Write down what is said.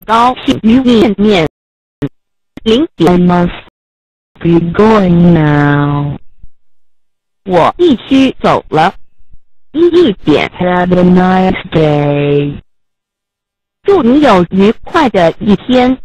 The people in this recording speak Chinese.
高兴于面面。0点 I must be going now. 我必须走了。1点 Have a nice day. 祝你有愉快的一天。